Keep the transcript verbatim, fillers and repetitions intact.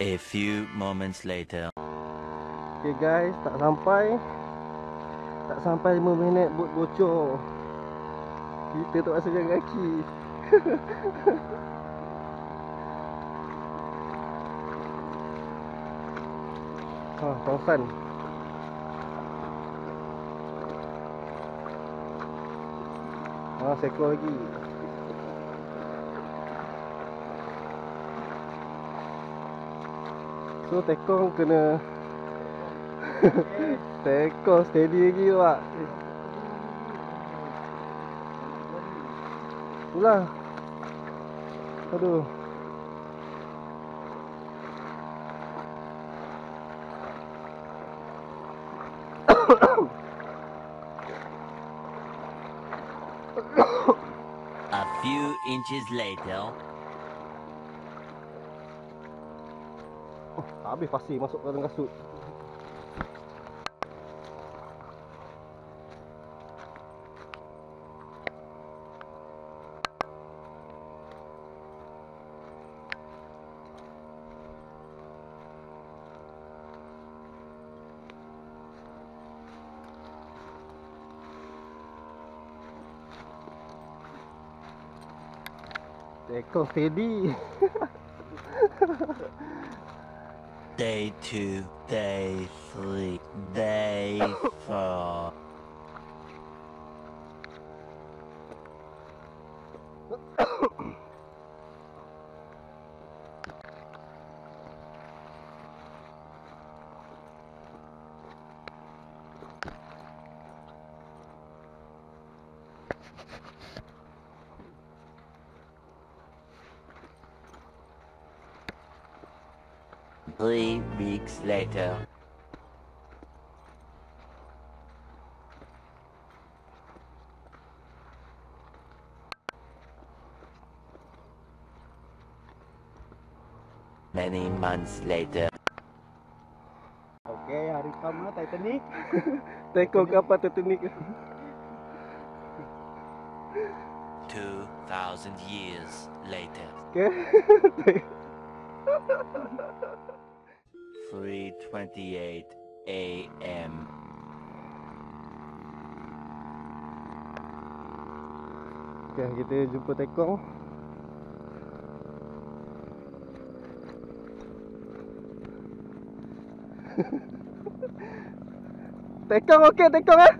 A few moments later. Okay guys, tak sampai Tak sampai lima minit boot bocor. Kita tak rasa jalan kaki. Ha, Tongsan. Ha, seekor lagi. So tekong kena tekong steady lagi pak. Itulah. Aduh. A few inches later. Oh, habis pasir masuk ke dalam kasut. Tekong steady. Day two, day three, day four. Three weeks later. Many months later. Okay, hari pertama Titanic. Tekong kapal Titanic. Two thousand years later. Okay. three twenty-eight A M Okay, kita jumpa tekong. Tekong okey, tekong ah.